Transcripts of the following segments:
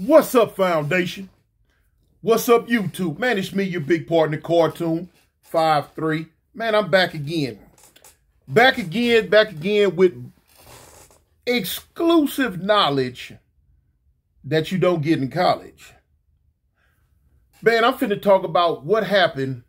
What's up, Foundation? What's up, YouTube? Man, it's me, your big partner, Cartoon 5-3. Man, I'm back again. Back again with exclusive knowledge that you don't get in college. Man, I'm finna talk about what happened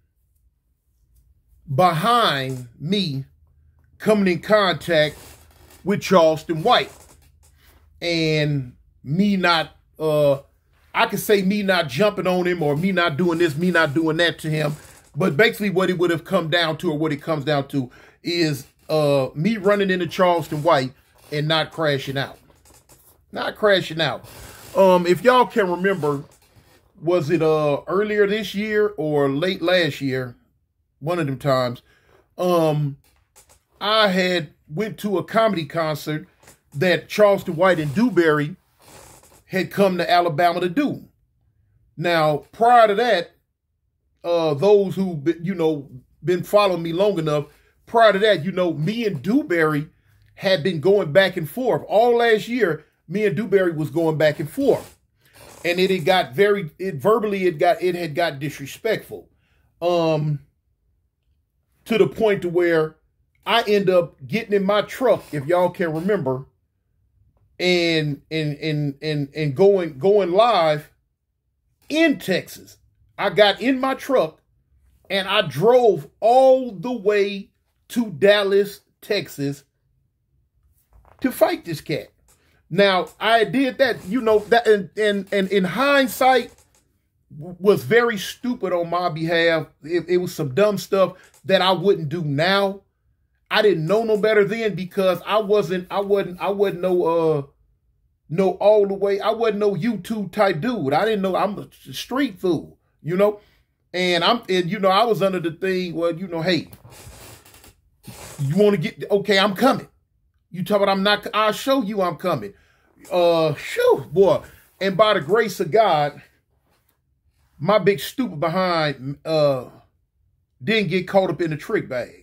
behind me coming in contact with Charleston White. And me not, I could say me not jumping on him or me not doing this, me not doing that to him. But basically what it would have come down to, or what it comes down to, is me running into Charleston White and not crashing out. Not crashing out. If y'all can remember, was it earlier this year or late last year, one of them times, I had went to a comedy concert that Charleston White and Dewberry had come to Alabama to do. Now, prior to that, those who, been following me long enough, prior to that, me and Dewberry had been going back and forth. All last year, me and Dewberry was going back and forth. And it had got it had got disrespectful. To the point to where I end up getting in my truck, if y'all can remember, and going live in Texas. I got in my truck and I drove all the way to Dallas, Texas to fight this cat. Now, I did that, that and in hindsight was very stupid on my behalf. It was some dumb stuff that I wouldn't do now. I didn't know no better then, because I wasn't no all the way. I wasn't no YouTube type dude. I didn't know. I'm a street fool, and I was under the thing, well, hey, you want to get, okay, I'm coming. You talk about I'm not, I'll show you I'm coming. Shoo, boy. And by the grace of God, my big stupid behind didn't get caught up in the trick bag.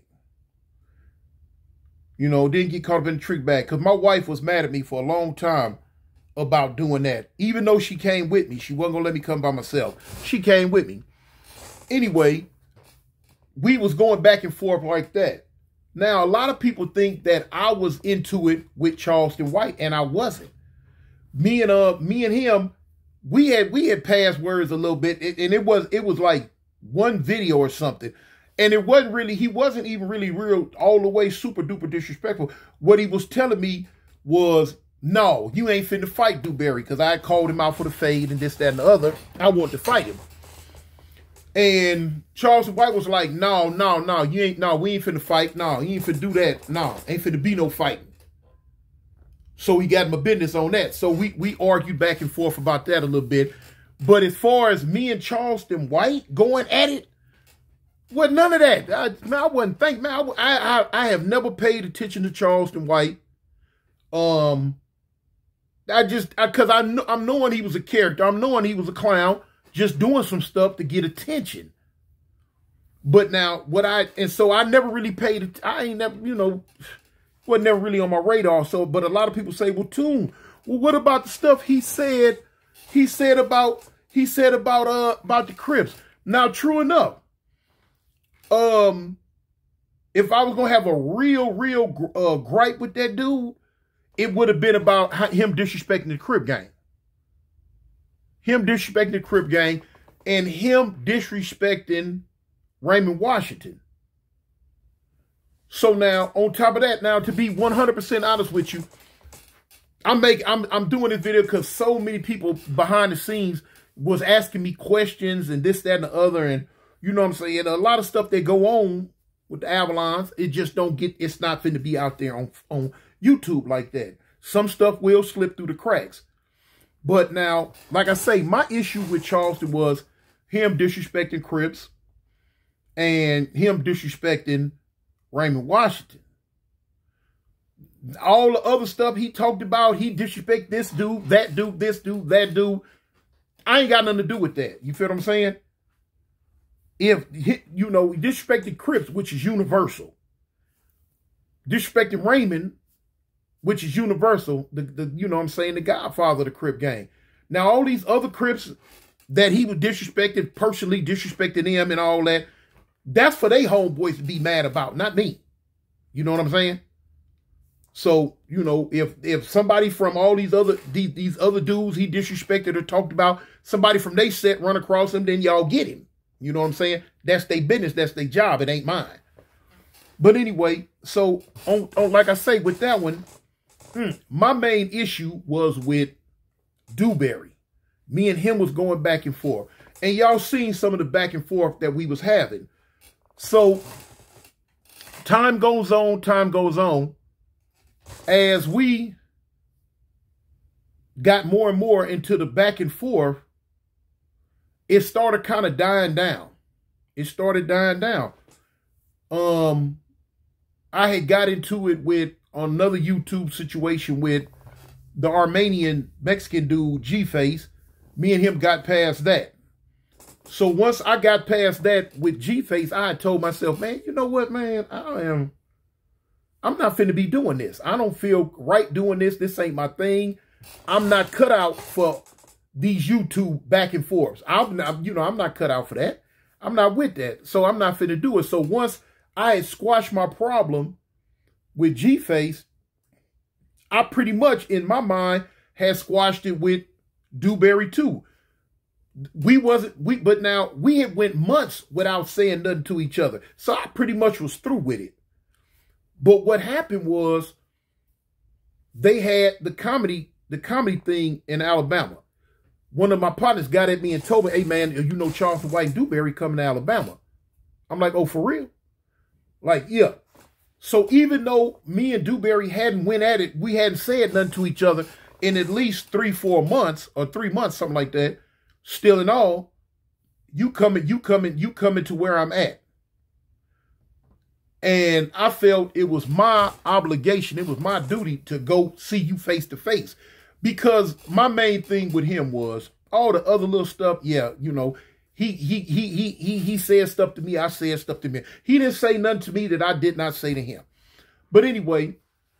Didn't get caught up in the trick bag, because my wife was mad at me for a long time about doing that. Even though she came with me, she wasn't going to let me come by myself. She came with me. Anyway, we was going back and forth like that. Now, a lot of people think that I was into it with Charleston White, and I wasn't. Me and him, we had passed words a little bit, and it was like one video or something. And it wasn't really, he wasn't even really real all the way super duper disrespectful. What he was telling me was, no, you ain't finna fight Dewberry, because I called him out for the fade and this, that, and the other. I wanted to fight him. And Charleston White was like, no, we ain't finna fight. No, you ain't finna do that. No, ain't finna be no fighting. So he got my business on that. So we argued back and forth about that a little bit. But as far as me and Charleston White going at it, well, none of that. I wasn't thinking, man. I have never paid attention to Charleston White. Because I'm knowing he was a character. I'm knowing he was a clown, just doing some stuff to get attention. But now, so I never really paid it. I ain't never, wasn't never really on my radar. So, but a lot of people say, well, Toon, well, what about the stuff he said about the Crips? Now, true enough, if I was gonna have a real gripe with that dude, it would have been about him disrespecting the Crip gang. Him disrespecting the Crip gang and him disrespecting Raymond Washington. So now, on top of that, now to be 100% honest with you, I'm doing this video because so many people behind the scenes was asking me questions and this, that, and the other, and you know what I'm saying? A lot of stuff that go on with the Avalons, it just don't get, it's not finna be out there on YouTube like that. Some stuff will slip through the cracks. But now, like I say, my issue with Charleston was him disrespecting Crips and him disrespecting Raymond Washington. All the other stuff he talked about, he disrespect this dude, that dude, this dude, that dude. I ain't got nothing to do with that. You feel what I'm saying? If, disrespecting Crips, which is universal. Disrespecting Raymond, which is universal, the godfather of the Crip gang. Now, all these other Crips that he was disrespected, personally disrespecting them and all that, that's for they homeboys to be mad about, not me. You know what I'm saying? So, you know, if somebody from all these other dudes he disrespected or talked about, somebody from they set run across him, then y'all get him. You know what I'm saying? That's their business. That's their job. It ain't mine. But anyway, so on like I say, with that one, my main issue was with Dewberry. Me and him was going back and forth. And y'all seen some of the back and forth that we was having. So time goes on. As we got more and more into the back and forth, it started kind of dying down. It started dying down. I had got into it with another YouTube situation with the Armenian Mexican dude, G-Face. Me and him got past that. So once I got past that with G-Face, I had told myself, man, you know what, man? I'm not finna be doing this. I don't feel right doing this. This ain't my thing. I'm not cut out for these YouTube back and forths. I'm not cut out for that. I'm not with that. So I'm not finna do it. So once I had squashed my problem with G-Face, I pretty much, in my mind, had squashed it with Dewberry too. But now we had went months without saying nothing to each other. So I pretty much was through with it. But what happened was they had the comedy thing in Alabama. One of my partners got at me and told me, hey man, you know Charleston White and Dewberry coming to Alabama. I'm like, oh, for real? Like, yeah. So even though me and Dewberry hadn't went at it, we hadn't said nothing to each other in at least 3-4 months or 3 months, something like that. Still in all, you coming to where I'm at. And I felt it was my obligation, it was my duty to go see you face to face. Because my main thing with him was all the other little stuff, yeah, you know, he said stuff to me, I said stuff to him. He didn't say nothing to me that I did not say to him. But anyway,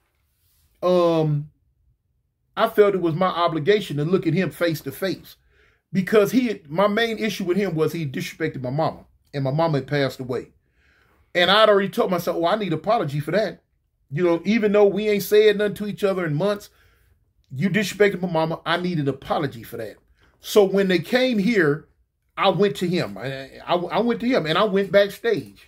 I felt it was my obligation to look at him face to face. Because my main issue with him was he disrespected my mama. And my mama had passed away. And I'd already told myself, oh, I need an apology for that. You know, even though we ain't said nothing to each other in months, you disrespected my mama, I need an apology for that. So when they came here, I went to him. I went to him and I went backstage.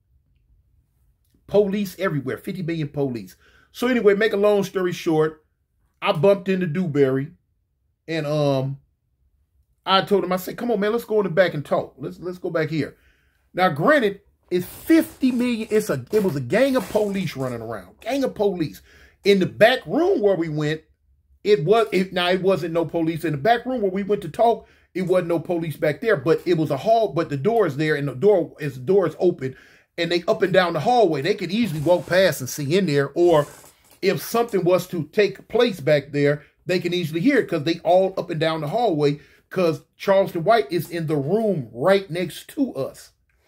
Police everywhere, 50 million police. So anyway, make a long story short, I bumped into Dewberry and I told him, I said, come on, man, let's go in the back and talk. Let's go back here. Now, granted, it's 50 million. It was a gang of police running around. Gang of police. In the back room where we went, it wasn't no police. In the back room where we went to talk, it wasn't no police back there. But it was a hall, but the door is there, and the door is open, and they up and down the hallway. They could easily walk past and see in there. Or if something was to take place back there, they can easily hear it because they all up and down the hallway because Charleston White is in the room right next to us.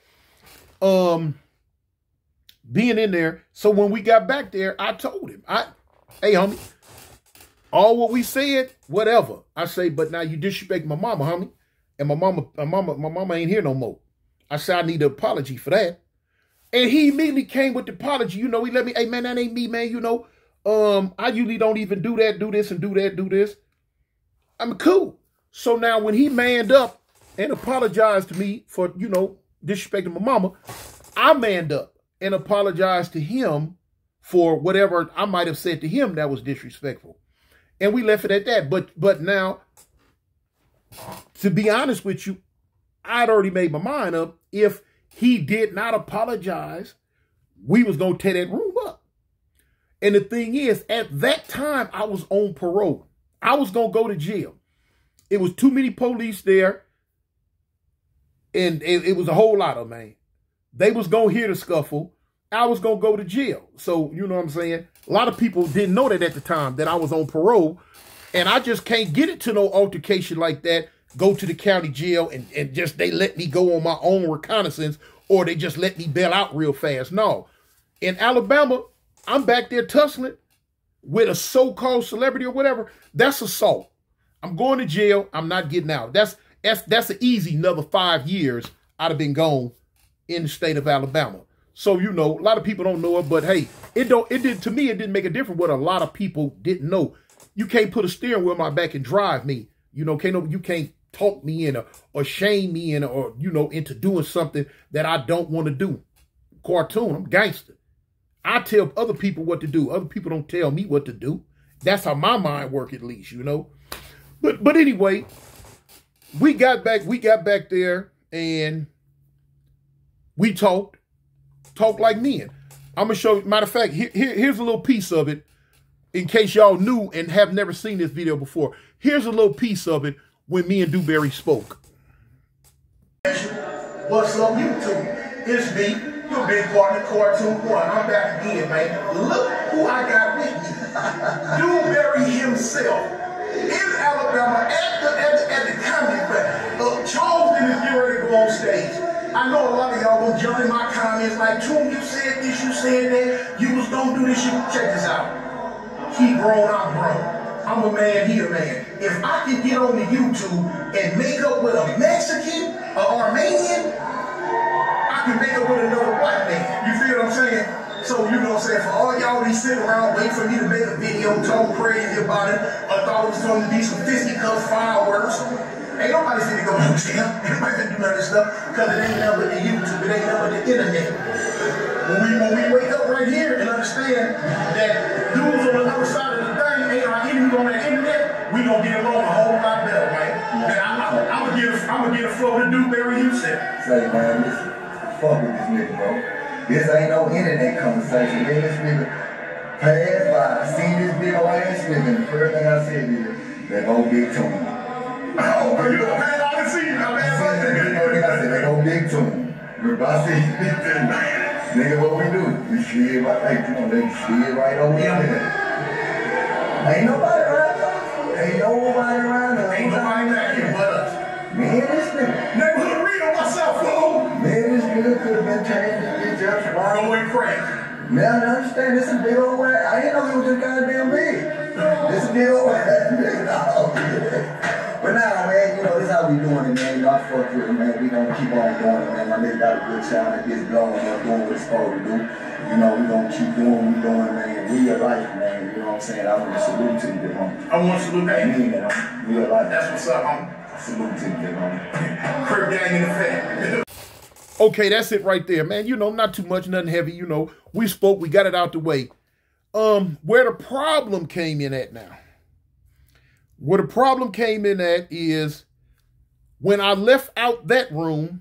Being in there. So when we got back there, I told him, hey, homie, all what we said, whatever. I say, but now you disrespect my mama, homie. And my mama ain't here no more. I said, I need an apology for that. And he immediately came with the apology. You know, he let me, hey man, that ain't me, man. You know, I usually don't even do that, do this and do that, do this. I'm cool. So now when he manned up and apologized to me for, you know, disrespecting my mama, I manned up and apologized to him for whatever I might have said to him that was disrespectful. And we left it at that. But now, to be honest with you, I'd already made my mind up. If he did not apologize, we was going to tear that room up. And the thing is, at that time, I was on parole. I was going to go to jail. It was too many police there. And it was a whole lot of, man. They was going to hear the scuffle. I was going to go to jail. So, you know what I'm saying? A lot of people didn't know that at the time, that I was on parole. And I just can't get into no altercation like that, go to the county jail, and just they let me go on my own reconnaissance, or they just let me bail out real fast. No. In Alabama, I'm back there tussling with a so-called celebrity or whatever. That's assault. I'm going to jail. I'm not getting out. That's an easy another 5 years I'd have been gone in the state of Alabama. So, you know, a lot of people don't know it, but hey, to me, it didn't make a difference what a lot of people didn't know. You can't put a steering wheel on my back and drive me. You know, you can't talk me in or shame me in or, you know, into doing something that I don't want to do. Cartoon, I'm gangster. I tell other people what to do. Other people don't tell me what to do. That's how my mind works, at least, you know. But anyway, we got back there and we talked like men. I'm gonna show you, matter of fact, here's a little piece of it in case y'all knew and have never seen this video before. Here's a little piece of it when me and Dewberry spoke. What's up, YouTube? It's me, your big partner, Cartoon One. I'm back again, man. Look who I got with me. Dewberry himself in Alabama at the comedy fair. Charleston is getting ready to go on stage. I know a lot of y'all gonna jump in my comments like, Toon, you said this, you said that, you was gonna do this, you check this out. He grown, I'm grown. I'm a man, he a man. If I can get on the YouTube and make up with a Mexican, an Armenian, I can make up with another white man. You feel what I'm saying? So, you know what I'm saying, for all y'all be sitting around waiting for me to make a video, talk crazy about it, I thought it was going to be some fisticuffs, fireworks. Ain't nobody finna go to jail. Ain't nobody finna do none of this stuff because it ain't nothing but the YouTube, it ain't nothing but the internet. When we wake up right here and understand that dudes on the other side of the thing ain't our enemies on that internet, we gonna get along a whole lot better, right? And I'm gonna get a flow to Dewberry, you said. Say, man, listen, fuck with this nigga, bro. This ain't no internet conversation. Man, this nigga passed by, I seen this big old ass nigga, and the first thing I said is, that old big Toon. Oh, you know, man, I didn't see you. I said, they go big to him. Remember, I said, nigga, what we do? We shit right, hey, come on, they shit right over here. Ain't nobody around us. Ain't nobody around us. Ain't nobody back here but us. Man, this nigga. Neighborhood real myself, fool. Man, this nigga could have been changed. It's just right. Going crazy. Man, I understand, this is a big old way. I didn't know he was this goddamn big. This is a big old way. But now, man, you know, this is how we doing it, man. You know, I fuck with it, man. We gonna keep on doing it, man. My nigga got a good sound that gets blowing up, doing what it's supposed to do. You know, we gonna keep doing what we doing, man. Real life, man. You know what I'm saying? I want to salute to you, big homie. I want to salute that. Me, man. Real life. That's what's up, homie. Salute to you, big homie. Crib gang in the family. Okay, that's it right there, man. You know, not too much, nothing heavy. You know, we spoke, we got it out the way. Where the problem came in at now. Where the problem came in at is when I left out that room,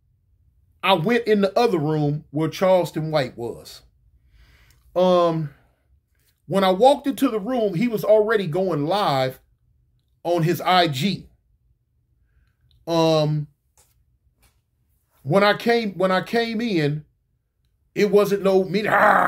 I went in the other room where Charleston White was. When I walked into the room, he was already going live on his IG. When I came in, it wasn't no meaning.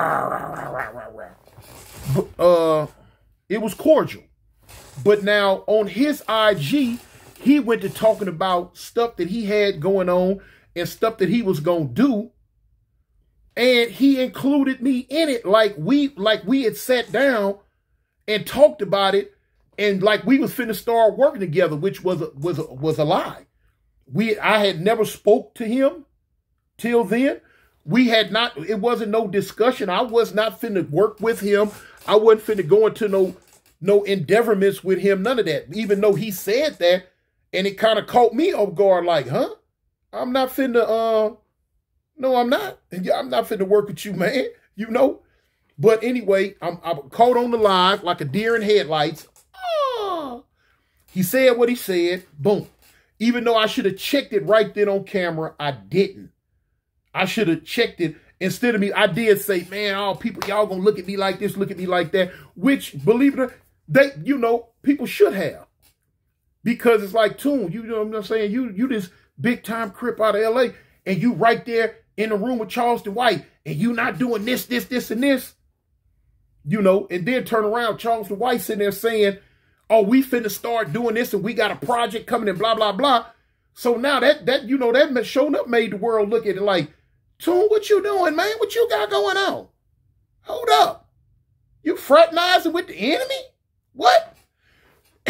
It was cordial. But now on his IG, he went to talking about stuff that he had going on and stuff that he was going to do. And he included me in it like we had sat down and talked about it and like we was finna start working together, which was a lie. I had never spoke to him till then. We had not, it wasn't no discussion. I was not finna work with him. I wasn't finna go into no endeavorments with him, none of that. Even though he said that, and it kind of caught me off guard, like, huh? I'm not finna, no, I'm not. I'm not finna work with you, man, you know? But anyway, I'm caught on the live like a deer in headlights. Oh. He said what he said, boom. Even though I should have checked it right then on camera, I didn't. I should have checked it. Instead of me, I did say, man, all people, y'all gonna look at me like this, look at me like that, which, believe it or not, you know, people should have. Because it's like, Toon, you know what I'm saying? You this big time crip out of LA, and you right there in the room with Charleston White, and you not doing this, and this. You know, and then turn around, Charleston White sitting there saying, oh, we finna start doing this, and we got a project coming and blah, blah, blah. So now that you know, that showing up made the world look at it like, Toon, what you doing, man? What you got going on? Hold up. You fraternizing with the enemy? What?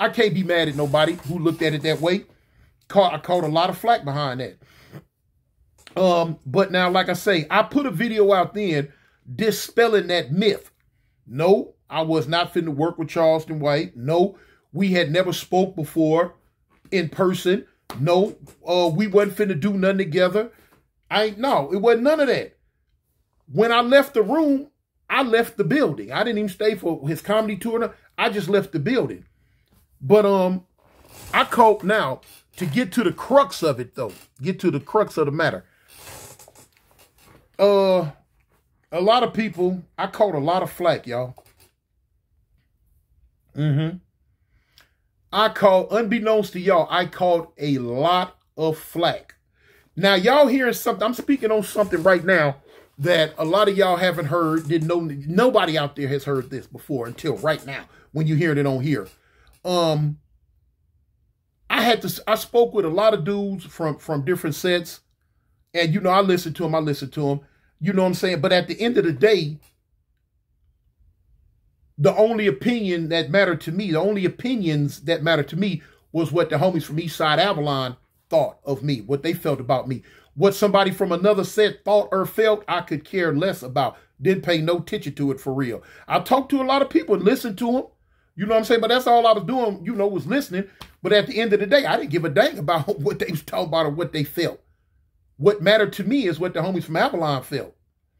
I can't be mad at nobody who looked at it that way. I caught a lot of flack behind that. But now, like I say, I put a video out then dispelling that myth. No, I was not finna work with Charleston White. No, we had never spoke before in person. No, we wasn't finna do nothing together. No, it wasn't none of that. When I left the room, I left the building. I didn't even stay for his comedy tour. I just left the building. But I caught now, to get to the crux of it though, get to the crux of the matter. A lot of people, I caught a lot of flack, y'all. I caught, unbeknownst to y'all, I caught a lot of flack. Now, y'all hearing something, I'm speaking on something right now that a lot of y'all haven't heard, didn't know, nobody out there has heard this before until right now, when you're hearing it on here. I spoke with a lot of dudes from different sets, and, you know, I listened to them, you know what I'm saying? But at the end of the day, the only opinion that mattered to me, the only opinions that mattered to me was what the homies from Eastside Avalon thought of me, what they felt about me. What somebody from another set thought or felt, I could care less about. Didn't pay no attention to it for real. I talked to a lot of people and listened to them. You know what I'm saying? But that's all I was doing, you know, was listening. But at the end of the day, I didn't give a dang about what they was talking about or what they felt. What mattered to me is what the homies from Avalon felt.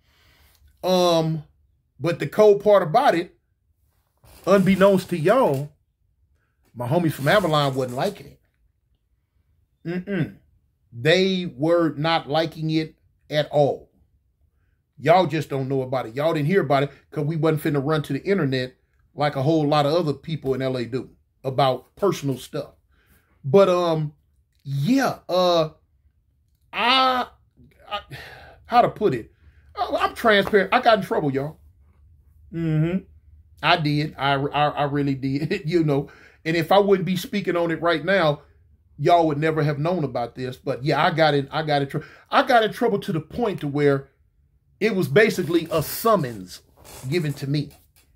But the cold part about it, unbeknownst to y'all, my homies from Avalon wasn't liking it. They were not liking it at all. Y'all just don't know about it. Y'all didn't hear about it because we wasn't finna run to the internet like a whole lot of other people in LA do about personal stuff. But yeah, how to put it? I'm transparent. I got in trouble, y'all. I did. I really did, you know. And if I wouldn't be speaking on it right now, y'all would never have known about this. But yeah, I got in trouble. I got in trouble to the point to where it was basically a summons given to me.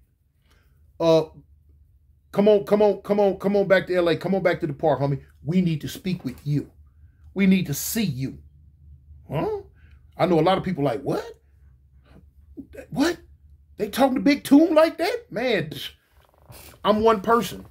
Come on back to LA. Come on back to the park, homie. We need to speak with you. We need to see you. Huh? I know a lot of people like, what? What? They talking to Big Toon like that? Man, I'm one person.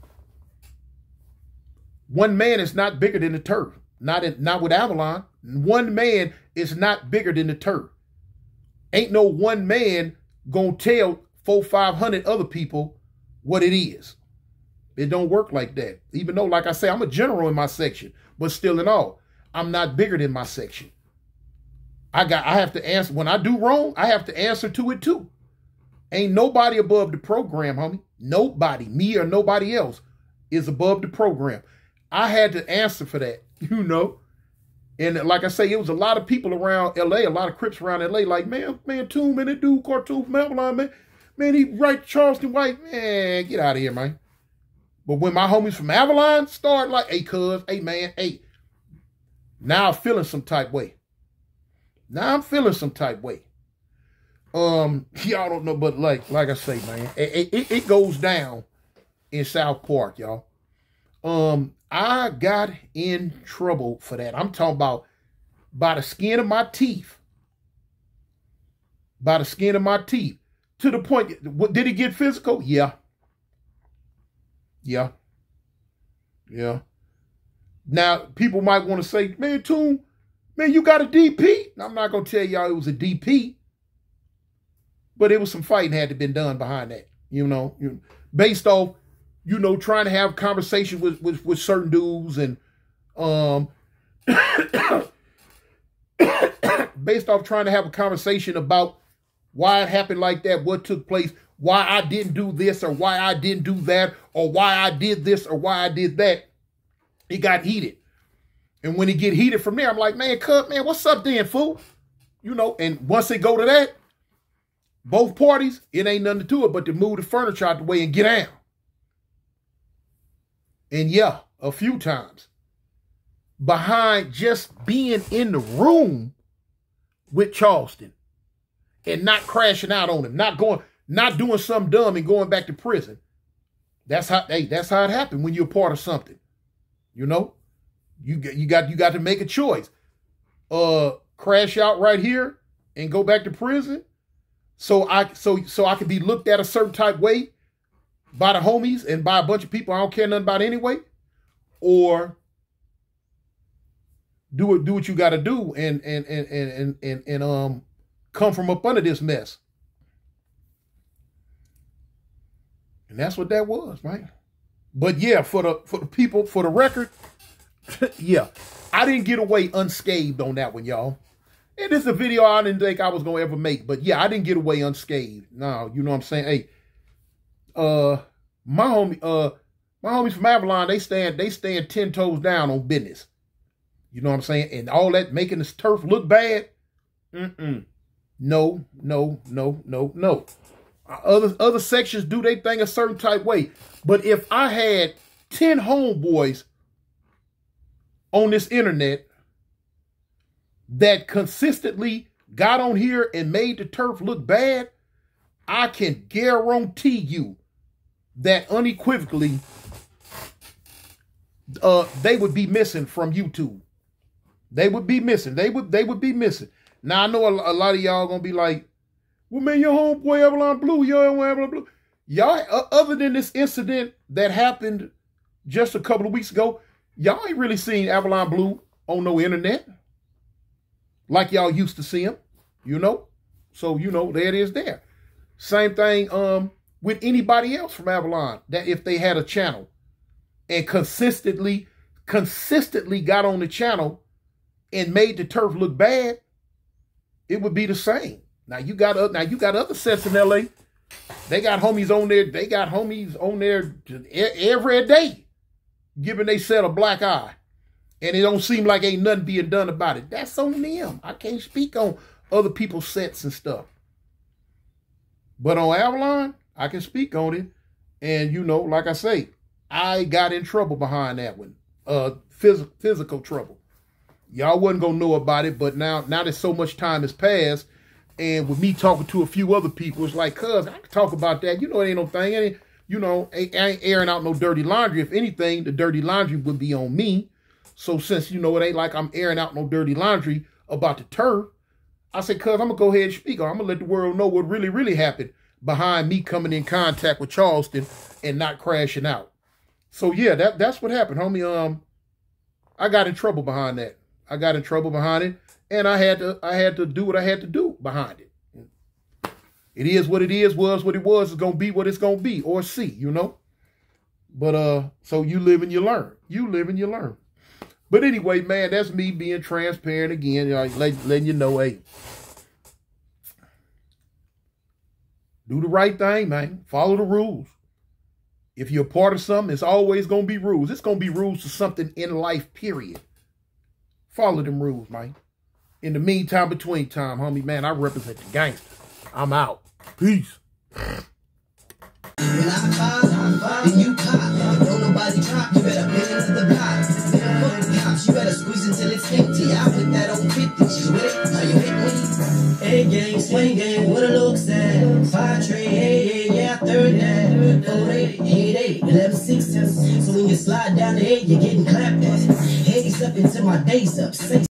One man is not bigger than the turf. Not with Avalon. One man is not bigger than the turf. Ain't no one man gonna tell 400-500 other people what it is. It don't work like that. Even though, like I say, I'm a general in my section, but still in all, I'm not bigger than my section. I have to answer. When I do wrong, I have to answer to it too. Ain't nobody above the program, homie. Nobody, me or nobody else, is above the program. I had to answer for that, you know. And like I say, it was a lot of people around LA, a lot of Crips around LA, like, man, Toon, man, that dude, cartoon from Avalon, man, he right Charleston White, man, get out of here, man. But when my homies from Avalon start like, hey, cuz, hey, man, hey, now I'm feeling some type way. Now I'm feeling some type way. Y'all don't know, but like I say, man, it goes down in South Park, y'all. I got in trouble for that. I'm talking about by the skin of my teeth. By the skin of my teeth. To the point, did it get physical? Yeah. Yeah. Yeah. Now, people might want to say, man, Toon, man, you got a DP? I'm not going to tell y'all it was a DP. But it was some fighting had to been done behind that, you know, based off, you know, trying to have conversation with certain dudes and based off trying to have a conversation about why it happened like that, what took place, why I didn't do this or why I didn't do that or why I did this or why I did that. It got heated. And when it get heated from there, I'm like, man, cut, man, what's up then, fool? You know, and once it go to that, both parties, it ain't nothing to it but to move the furniture out the way and get down. And yeah, a few times. Behind just being in the room with Charleston and not crashing out on him, not doing something dumb and going back to prison. That's how it happened when you're a part of something. You know, you got to make a choice. Crash out right here and go back to prison, so I could be looked at a certain type way by the homies and by a bunch of people I don't care nothing about anyway, or do what you got to do and come from up under this mess. And that's what that was, right? But yeah, for the people, for the record, yeah, I didn't get away unscathed on that one, y'all. And this is a video I didn't think I was gonna ever make, but yeah, I didn't get away unscathed. No, you know what I'm saying? Hey, my homies from Avalon, they stand 10 toes down on business. You know what I'm saying? And all that making this turf look bad. No. Other sections do they thing a certain type way. But if I had 10 homeboys on this internet that consistently got on here and made the turf look bad, I can guarantee you that unequivocally they would be missing from YouTube. They would be missing. They would be missing. Now I know a lot of y'all gonna be like, well, man, your homeboy Avalon Blue, Avalon Blue. Y'all, other than this incident that happened just a couple of weeks ago, y'all ain't really seen Avalon Blue on no internet like y'all used to see him, you know? So, you know, there it is there. Same thing with anybody else from Avalon, that if they had a channel and consistently got on the channel and made the turf look bad, it would be the same. Now you got other sets in LA. They got homies on there. They got homies on there every day, giving they set a black eye, and it don't seem like ain't nothing being done about it. That's on them. I can't speak on other people's sets and stuff, but on Avalon, I can speak on it. And you know, like I say, I got in trouble behind that one, physical trouble. Y'all wasn't gonna know about it, but now that so much time has passed. And with me talking to a few other people, it's like, cuz, I can talk about that. You know, it ain't no thing. It ain't, you know, I ain't airing out no dirty laundry. If anything, the dirty laundry would be on me. So since, you know, it ain't like I'm airing out no dirty laundry about the turf, I said, cuz, I'm going to go ahead and speak on. I'm going to let the world know what really, really happened behind me coming in contact with Charleston and not crashing out. So, yeah, that's what happened, homie. I got in trouble behind that. I got in trouble behind it. And I had to do what I had to do behind it. It is what it is, was what it was, it's gonna be what it's gonna be, or see, you know. But so you live and you learn. You live and you learn. But anyway, man, that's me being transparent again, letting you know, hey, do the right thing, man. Follow the rules. If you're a part of something, it's always gonna be rules. It's gonna be rules to something in life, period. Follow them rules, man. In the meantime, between time, homie, man, I represent the gangster. I'm out. Peace. When I fall, then you pop. Don't nobody drop, you better pay into the block. Fuck the cops, you better squeeze until it's empty. I put that on 50, you with it? Are you hit me? A gang, swing gang, what it looks at. 5 tray, yeah, third that. 4 8, 8 8, 11 6. So when you slide down the 8, you're getting clapped at. Heads up into my days up.